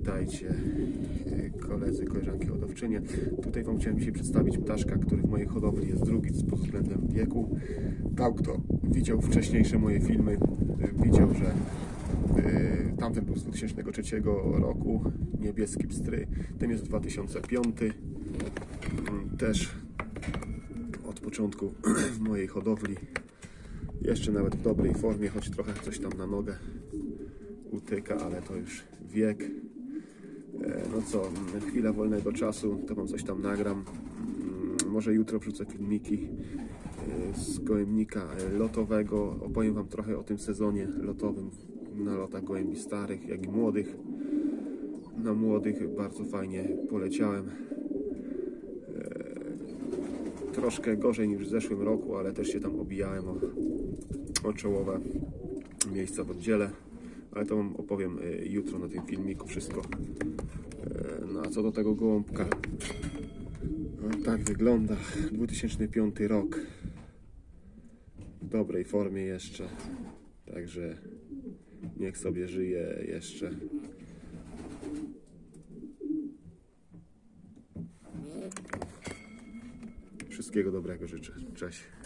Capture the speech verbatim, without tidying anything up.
Witajcie koledzy, koleżanki hodowczynie. Tutaj Wam chciałem dzisiaj przedstawić ptaszka, który w mojej hodowli jest drugi pod względem wieku. Tak, kto widział wcześniejsze moje filmy, widział, że yy, tamten był z dwa tysiące trzeciego roku, niebieski pstry, ten jest dwa tysiące piąty, yy, też od początku w mojej hodowli, jeszcze nawet w dobrej formie, choć trochę coś tam na nogę utyka, ale to już wiek. No co, chwila wolnego czasu, to Wam coś tam nagram. Może jutro wrzucę filmiki z gołębnika lotowego. Opowiem Wam trochę o tym sezonie lotowym na lotach gołębi starych, jak i młodych. Na młodych bardzo fajnie poleciałem. Troszkę gorzej niż w zeszłym roku, ale też się tam obijałem o, o czołowe miejsca w oddziele. Ale to Wam opowiem jutro na tym filmiku wszystko. No a co do tego gołąbka, no, tak wygląda. dwa tysiące piąty rok. W dobrej formie jeszcze. Także niech sobie żyje jeszcze. Wszystkiego dobrego życzę. Cześć.